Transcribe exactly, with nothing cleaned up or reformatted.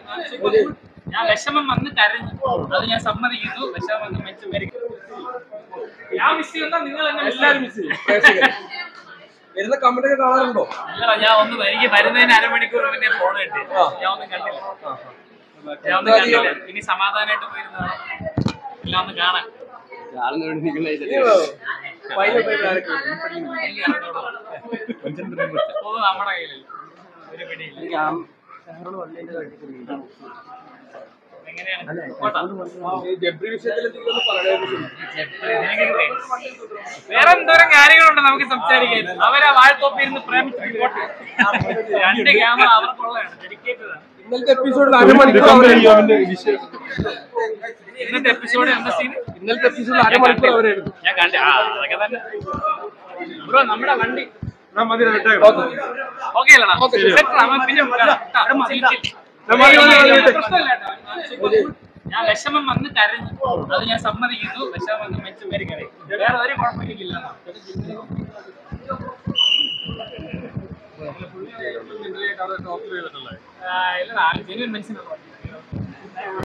ഞാൻ വിഷമം വന്ന് കരഞ്ഞു, അത് ഞാൻ സമ്മതിക്കുന്നു. വിഷമം വന്ന് മെച്ചം വരും. ഞാൻ മിസ് ചെയ്യുന്ന നിങ്ങൾ എല്ലാവരും മിസ് ചെയ്യും. വരുന്ന കമന്റ് ഒക്കെ കാണാറുണ്ടോ? ഇല്ല, ഞാൻ ഒന്ന് എനിക്ക് വരുന്നതിന് അരമണിക്കൂർ മുന്നേ ഫോൺ കിട്ടി. ഞാൻ ഒന്നും കണ്ടില്ല, ഞാൻ ഒന്നും കണ്ടില്ല. ഇനി സമാധാനമായിട്ട് പോയിരുന്നതാണ് എല്ലാം ഒന്ന് കാണാൻ. നമ്മുടെ കയ്യിലല്ല, ഒരു പിടിയില്ല. വേറെ എന്തോരം കാര്യങ്ങളുണ്ട് നമുക്ക് സംസാരിക്കാൻ. അവരാ വാഴത്തോപ്പിരുന്ന് പ്രേമിച്ച് രണ്ട് ക്യാമറ അവർക്കുള്ളതാണ്, ഡെഡിക്കേറ്റഡാണ്. ഇന്നലത്തെ എപ്പിസോഡിൽ അരമണിക്കൂർ ഇന്നത്തെ എപ്പിസോഡ് എന്താ സീൻ? ഇന്നലത്തെ എപ്പിസോഡിൽ അരമണിക്കൂർ അവരായിരുന്നു. ഞാൻ കണ്ടു. ആ അതൊക്കെ തന്നെ ബ്രോ. നമ്മുടെ വണ്ടി ഓക്കെ അല്ലടാ? പിന്നെ ഞാൻ വിഷമം വന്ന് കരഞ്ഞു, അത് ഞാൻ സമ്മതിക്കുന്നു. വിഷമം വന്ന് മെച്ചം വരും കരയും. വേറെ ഒരു കുഴപ്പമില്ല. ഇല്ല, ജെന്യുവൻ മനുഷ്യനാണ്.